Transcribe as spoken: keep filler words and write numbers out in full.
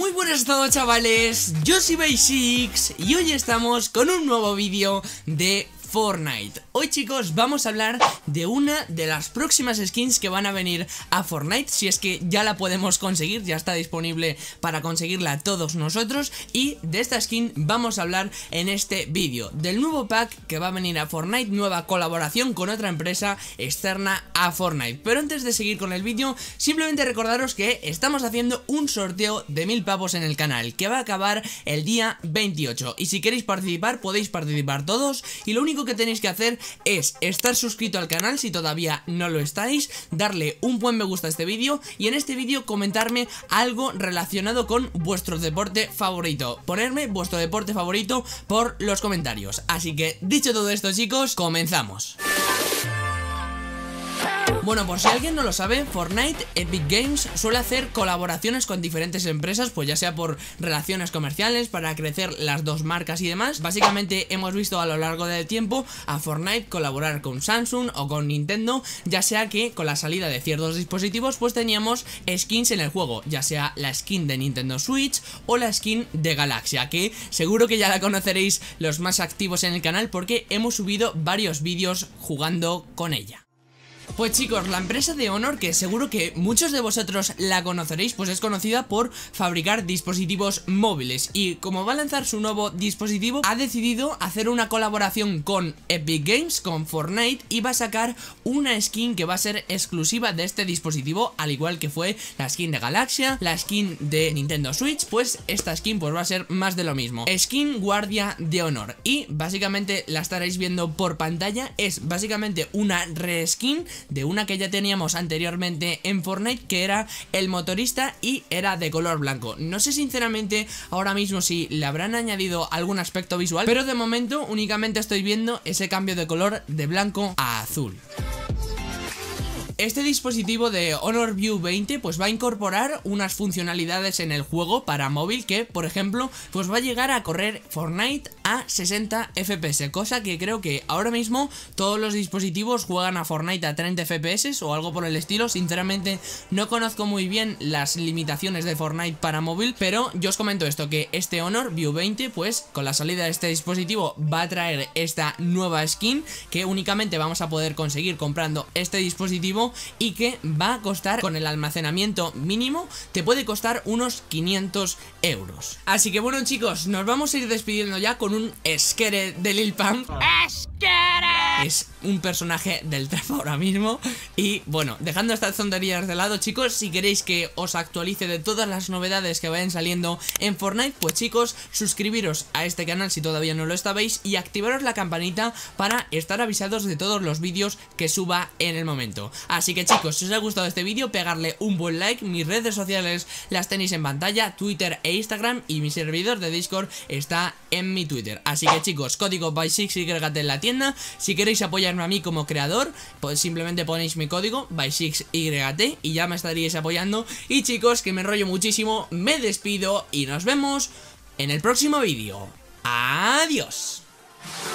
Muy buenas a todos, chavales, yo soy Basics y hoy estamos con un nuevo vídeo de Fortnite. Hoy, chicos, vamos a hablar de una de las próximas skins que van a venir a Fortnite, si es que ya la podemos conseguir, ya está disponible para conseguirla todos nosotros. Y de esta skin vamos a hablar en este vídeo, del nuevo pack que va a venir a Fortnite, nueva colaboración con otra empresa externa a Fortnite. Pero antes de seguir con el vídeo, simplemente recordaros que estamos haciendo un sorteo de mil pavos en el canal, que va a acabar el día veintiocho. Y si queréis participar, podéis participar todos, y lo único que tenéis que hacer es estar suscrito al canal si todavía no lo estáis, darle un buen me gusta a este vídeo y en este vídeo comentarme algo relacionado con vuestro deporte favorito, ponerme vuestro deporte favorito por los comentarios. Así que dicho todo esto, chicos, comenzamos. Bueno, por si alguien no lo sabe, Fortnite Epic Games suele hacer colaboraciones con diferentes empresas, pues ya sea por relaciones comerciales, para crecer las dos marcas y demás. Básicamente hemos visto a lo largo del tiempo a Fortnite colaborar con Samsung o con Nintendo, ya sea que con la salida de ciertos dispositivos pues teníamos skins en el juego, ya sea la skin de Nintendo Switch o la skin de Galaxia, que seguro que ya la conoceréis los más activos en el canal porque hemos subido varios vídeos jugando con ella. Pues chicos, la empresa de Honor, que seguro que muchos de vosotros la conoceréis, pues es conocida por fabricar dispositivos móviles. Y como va a lanzar su nuevo dispositivo, ha decidido hacer una colaboración con Epic Games, con Fortnite, y va a sacar una skin que va a ser exclusiva de este dispositivo, al igual que fue la skin de Galaxia, la skin de Nintendo Switch. Pues esta skin pues va a ser más de lo mismo, skin Guardia de Honor. Y básicamente la estaréis viendo por pantalla, es básicamente una reskin de una que ya teníamos anteriormente en Fortnite, que era el motorista y era de color blanco. No sé sinceramente ahora mismo si le habrán añadido algún aspecto visual, pero de momento únicamente estoy viendo ese cambio de color de blanco a azul. Este dispositivo de Honor View veinte pues va a incorporar unas funcionalidades en el juego para móvil que, por ejemplo, pues va a llegar a correr Fortnite a sesenta F P S, cosa que creo que ahora mismo todos los dispositivos juegan a Fortnite a treinta F P S o algo por el estilo. Sinceramente no conozco muy bien las limitaciones de Fortnite para móvil, pero yo os comento esto, que este Honor View veinte pues con la salida de este dispositivo va a traer esta nueva skin que únicamente vamos a poder conseguir comprando este dispositivo, y que va a costar, con el almacenamiento mínimo, te puede costar unos quinientos euros. Así que bueno, chicos, nos vamos a ir despidiendo ya con un Skere de Lil Pump. Es un personaje del trap ahora mismo. Y bueno, dejando estas tonterías de lado, chicos, si queréis que os actualice de todas las novedades que vayan saliendo en Fortnite, pues chicos, suscribiros a este canal si todavía no lo estabais y activaros la campanita para estar avisados de todos los vídeos que suba en el momento. Así que chicos, si os ha gustado este vídeo, pegarle un buen like. Mis redes sociales las tenéis en pantalla, Twitter e Instagram, y mi servidor de Discord está en mi Twitter. Así que chicos, código Basics Y en la tienda. Si queréis apoyarme a mí como creador, pues simplemente ponéis mi código Basics Y T y ya me estaríais apoyando. Y chicos, que me enrollo muchísimo, me despido y nos vemos en el próximo vídeo. Adiós.